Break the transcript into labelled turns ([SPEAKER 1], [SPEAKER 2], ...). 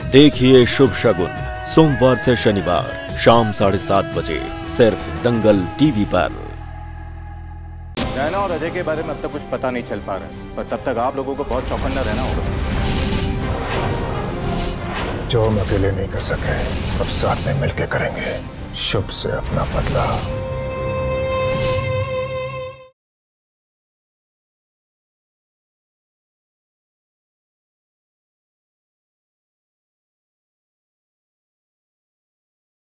[SPEAKER 1] देखिए शुभ शगुन सोमवार से शनिवार शाम 7:30 बजे सिर्फ दंगल टीवी पर।
[SPEAKER 2] नैना और अजय के बारे में अब तक कुछ पता नहीं चल पा रहा है, पर तब तक आप लोगों को बहुत चौकन्ना रहना होगा।
[SPEAKER 3] जो हम अकेले नहीं कर सके अब साथ में मिलकर करेंगे। शुभ से अपना बदला